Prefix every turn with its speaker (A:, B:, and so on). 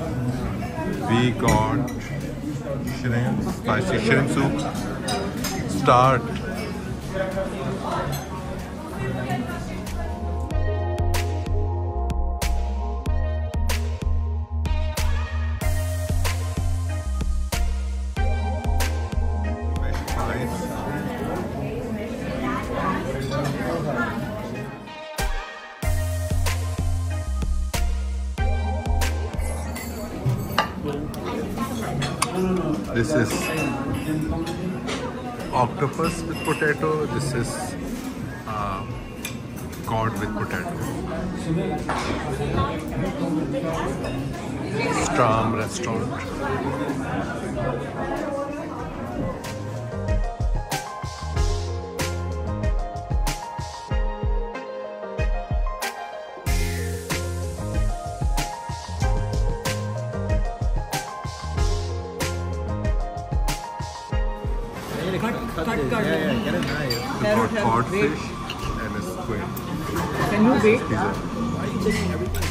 A: We got shrimp, spicy shrimp soup. Start. This is octopus with potato. This is cod with potato. Tram restaurant.
B: Cut.
A: Yeah, get a knife. We got codfish and a squid.
B: Can you wait?
A: Pizza.